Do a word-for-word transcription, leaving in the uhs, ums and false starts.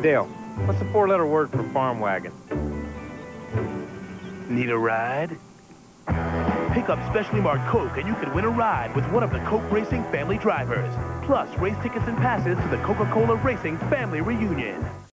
Dale, what's the four-letter word for farm wagon? Need a ride? Pick up specially marked Coke and you can win a ride with one of the Coke Racing family drivers. Plus, race tickets and passes to the Coca-Cola Racing Family Reunion.